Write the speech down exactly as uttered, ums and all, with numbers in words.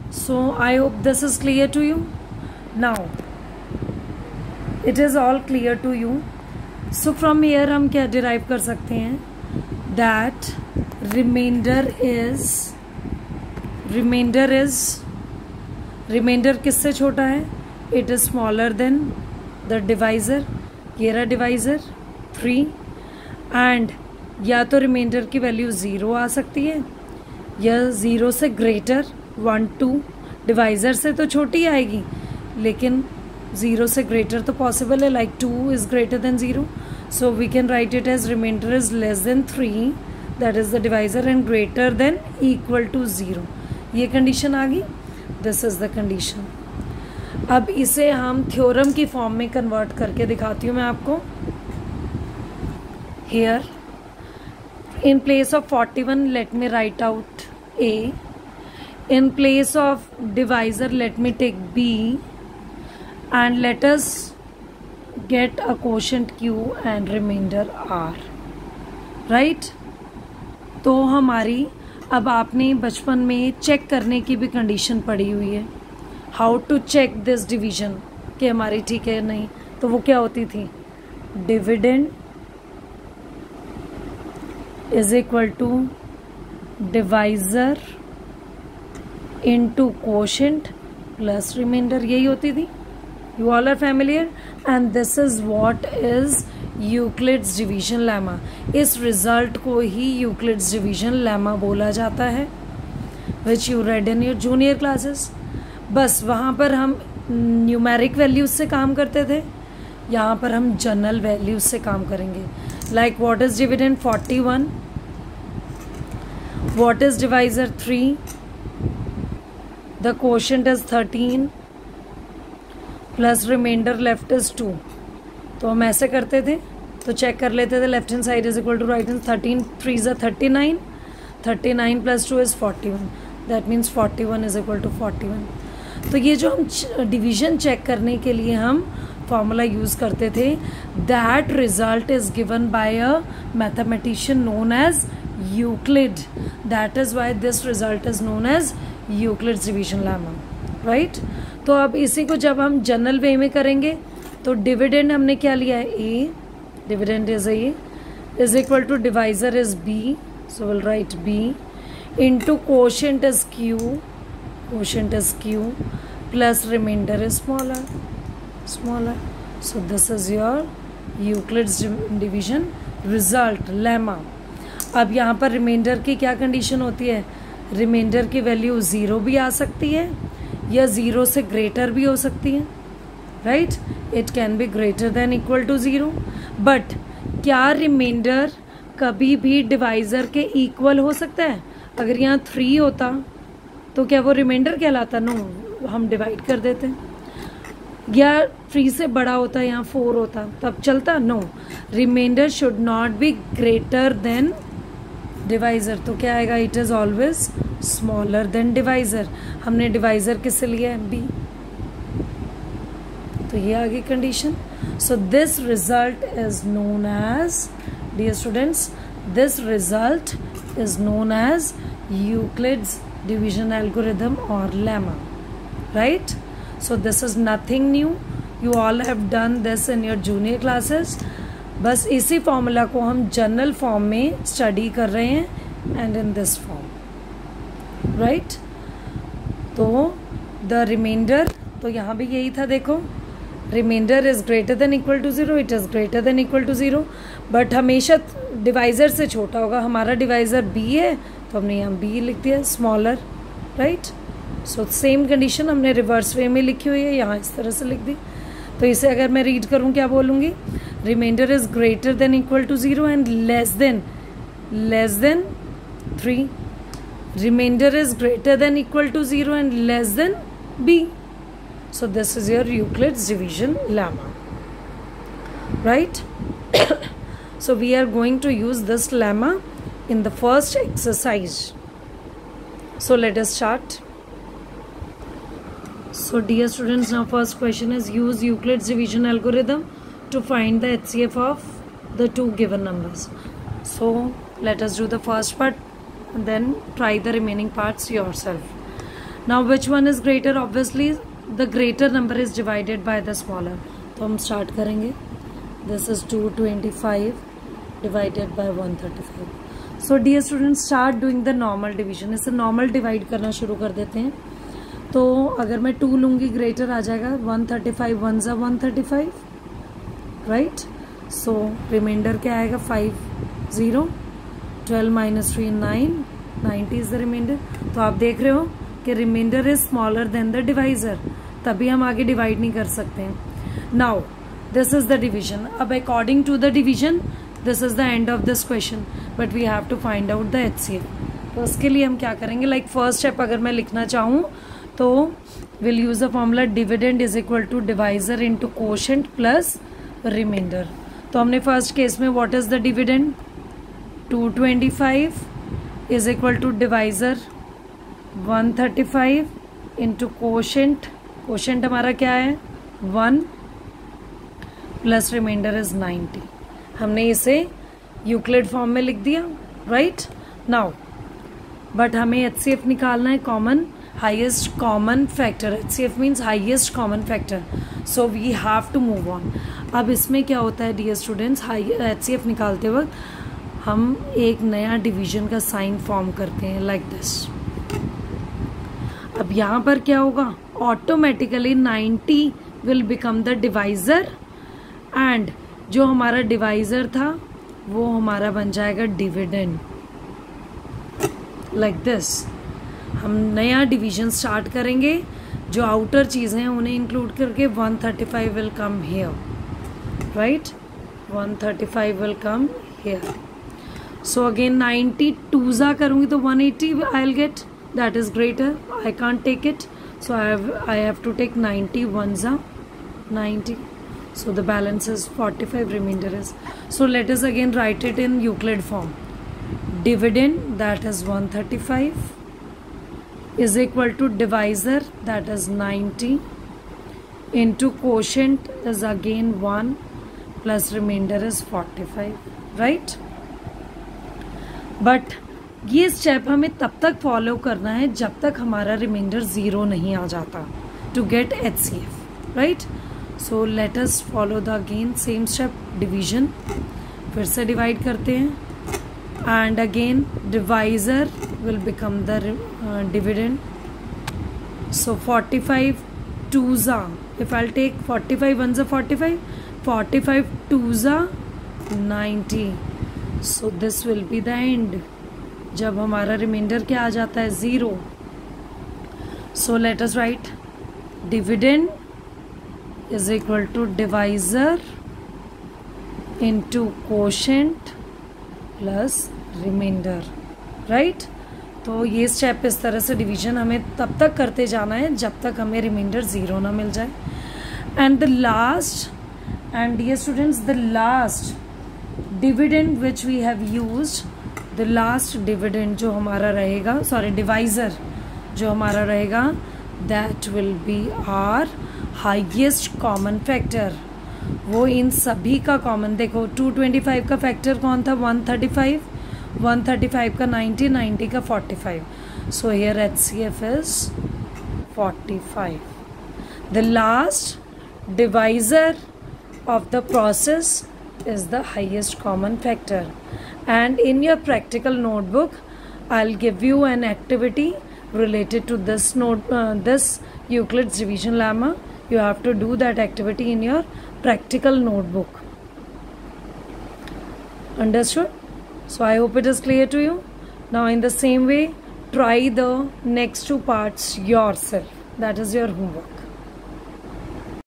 So I hope this is clear to you. Now it is all clear to you. So from here हम क्या derive कर सकते हैं? That remainder is remainder is remainder किससे छोटा है? It is smaller than the divisor. ये रहा divisor थ्री, and या तो रिमाइंडर की वैल्यू ज़ीरो आ सकती है या ज़ीरो से ग्रेटर वन टू, डिवाइज़र से तो छोटी आएगी लेकिन ज़ीरो से ग्रेटर तो पॉसिबल है, like two is greater than zero. So we can write it as remainder is less than three, that is the divisor, and greater than equal to zero. ये condition आ गई. This is the condition. अब इसे हम theorem की form में convert करके दिखाती हूँ मैं आपको. Here in place of forty-one let me write out A, in place of divisor let me take B, and let us get a quotient Q and remainder R. right? तो हमारी अब आपने बचपन में चेक करने की भी कंडीशन पड़ी हुई है, how to check this division कि हमारी ठीक है नहीं. तो वो क्या होती थी? Dividend is equal to divisor into quotient plus remainder. यही होती थी. You all are familiar, and this is what is Euclid's division lemma. इस result को ही Euclid's division lemma बोला जाता है, which you read in your junior classes. बस वहाँ पर हम न्यूमेरिक वैल्यूज से काम करते थे, यहाँ पर हम जनरल वैल्यूज से काम करेंगे. Like what is dividend? forty-one. What is divisor? three. The quotient is thirteen. Plus remainder left is two. तो हम ऐसे करते थे, तो चेक कर लेते थे. Left hand side is equal to right hand. Thirteen three is thirty nine. Thirty nine plus two is forty one. That means forty one is equal to forty one. तो ये जो हम डिवीजन चेक करने के लिए हम formula use करते थे, that result is given by a mathematician known as Euclid. That is why this result is known as Euclid's division lemma. Right? तो अब इसी को जब हम जनरल वे में करेंगे तो डिविडेंड हमने क्या लिया है? A. Dividend is A is equal to divisor is B, so will write B, into quotient is Q, quotient is Q, plus remainder is smaller smaller. So this is your Euclid's division result lemma. अब यहाँ पर reminder की क्या condition होती है? Reminder की value zero भी आ सकती है या ज़ीरो से ग्रेटर भी हो सकती है. Right? It can be greater than equal to zero. But क्या रिमाइंडर कभी भी डिवाइजर के इक्वल हो सकता है? अगर यहाँ थ्री होता तो क्या वो रिमाइंडर कहलाता? नो, हम डिवाइड कर देते. या थ्री से बड़ा होता, यहाँ फोर होता, तब चलता? No. Remainder should not be greater than divisor. तो क्या आएगा? It is always smaller than divisor. हमने डिवाइजर किससे लिया है? बी. तो ये आ गई condition. So this result is known as, dear students, this result is known as Euclid's division algorithm और lemma. Right? So this is nothing new. You all have done this in your junior classes. बस इसी formula को हम general form में study कर रहे हैं, and in this form. Right? तो द रिमाइंडर, तो यहाँ भी यही था. देखो, remainder is greater than equal to zero. It is greater than equal to zero, but हमेशा डिवाइजर से छोटा होगा. हमारा डिवाइजर बी है तो हमने यहाँ बी लिख दिया, smaller. Right? So same condition हमने रिवर्स वे में लिखी हुई है, यहाँ इस तरह से लिख दी. तो इसे अगर मैं रीड करूँ क्या बोलूँगी? Remainder is greater than equal to zero and less than less than three. Remainder is greater than equal to zero and less than B. So this is your Euclid's division lemma. Right? So we are going to use this lemma in the first exercise. So let us start. So dear students, now first question is use Euclid's division algorithm to find the H C F of the two given numbers. So let us do the first part and then try the remaining parts yourself. Now which one is greater? Obviously the greater number is divided by the smaller. तो हम start करेंगे. This is two twenty-five divided by one thirty-five. So dear students, start doing the normal division. इसे normal divide करना शुरू कर देते हैं. तो अगर मैं two लूँगी greater आ जाएगा. one thirty-five one जा one thirty-five, right? So remainder क्या आएगा? five zero. twelve minus three nine. ninety is the remainder. तो आप देख रहे हो कि remainder is smaller than the divisor, तभी हम आगे डिवाइड नहीं कर सकते हैं. Now this is the division. अब according to the division this is the end of this question, but we have to find out the HCF. तो उसके लिए हम क्या करेंगे? लाइक फर्स्ट स्टेप अगर मैं लिखना चाहूँ तो will use the formula dividend is equal to divisor into quotient plus remainder. तो हमने फर्स्ट केस में what is the dividend? two twenty-five is equal to divisor one thirty-five into quotient. quotient हमारा क्या है? one plus remainder is ninety. हमने इसे Euclid form में लिख दिया, राइट? नाउ बट हमें एचसीएफ निकालना है, common highest common factor. HCF means highest common factor. So we have to move on. अब इसमें क्या होता है डियर स्टूडेंट्स, हाई एचसीएफ निकालते वक्त हम एक नया डिवीजन का साइन फॉर्म करते हैं लाइक दिस. अब यहाँ पर क्या होगा? Automatically ninety will become the divisor and जो हमारा डिवाइजर था वो हमारा बन जाएगा डिविडेंड लाइक दिस. हम नया डिवीजन स्टार्ट करेंगे. जो आउटर चीज़ें हैं उन्हें इंक्लूड करके one thirty-five will come here, right? one thirty-five will come here. So again ninety-two जा करूँगी तो one eighty I'll get. That is greater. I can't take it. So I have I have to take ninety-one जा ninety. So the balance is forty-five. Remainder is. So let us again write it in Euclid form. Dividend, that is one thirty-five, is equal to divisor, that is ninety, into quotient is again one plus remainder is forty-five, right? But ये step हमें तब तक follow करना है जब तक हमारा remainder zero नहीं आ जाता to get HCF, right? So let us follow the again same step, division. फिर से डिवाइड करते हैं and again divisor will become the dividend. So forty-five two जा, if I take forty-five one जा forty-five, forty-five two जा ninety. So this will be the end. जब हमारा reminder क्या आ जाता है? Zero. So let us write dividend is equal to divisor into quotient plus remainder, right? तो ये स्टेप इस तरह से डिवीजन हमें तब तक करते जाना है जब तक हमें रिमाइंडर जीरो ना मिल जाए. And the last and dear students, the last dividend which we have used, the last dividend जो हमारा रहेगा, सॉरी डिवाइजर जो हमारा रहेगा, that will be our highest common factor. वो इन सभी का कॉमन, देखो two twenty-five का फैक्टर कौन था? one thirty-five, one thirty-five का ninety, ninety का forty-five. So here H C F is forty-five. The last divisor of the process is the highest common factor. And in your practical notebook I'll give you an activity related to this note uh, this Euclid's division lemma. You have to do that activity in your practical notebook. Understood? So I hope it is clear to you. Now in the same way, try the next two parts yourself. That is your homework.